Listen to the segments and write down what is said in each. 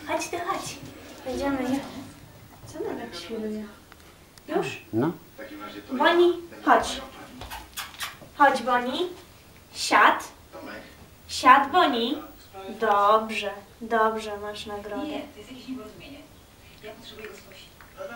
Chodź ty, chodź. Będziemy je. Co ona tak świruje? Już? No. Boni, chodź. Chodź, Boni. Siad. Siad, Boni. Dobrze, dobrze, masz nagrodę. Nie, to jest jakieś nieporozumienie. Ja potrzebuję go skosić.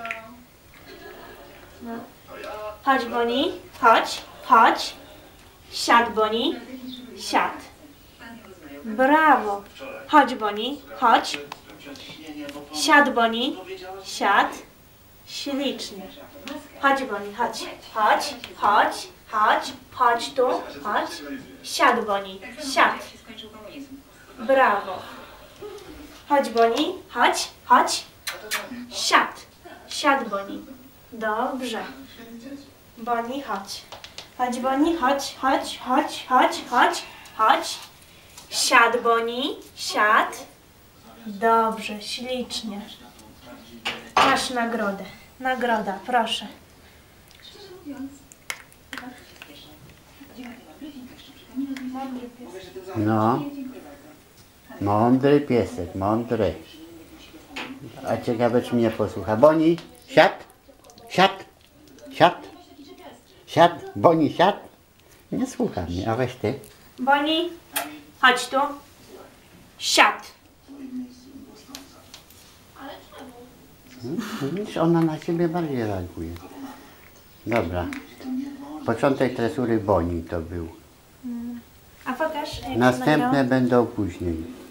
No. Chodź, Boni. Chodź, chodź. Siad, Boni. Siad. Brawo. Chodź, Boni. Chodź. Siad, Boni. Siad. Ślicznie. Chodź, Boni, chodź. Chodź, chodź, chodź. Chodź tu, chodź. Siad, Boni. Siad. Brawo. Chodź, Boni. Chodź, chodź. Siad. Siad, Boni. Dobrze. Boni, chodź. Chodź, Boni, chodź, chodź, chodź, chodź, chodź, chodź. Siad, Boni, siad. Dobrze, ślicznie. Masz nagrodę. Nagroda, proszę. No. Mądry piesek, mądry. A ciekawe, czy mnie posłucha. Boni, siad, siad, siad, siad, Boni, siad. Nie słucha mnie, a weź ty. Boni, chodź tu. Siad. Widzisz, ona na ciebie bardziej reaguje. Dobra. Początek tresury Boni to był. A pokaż, jak się Następne nagrało. będą później.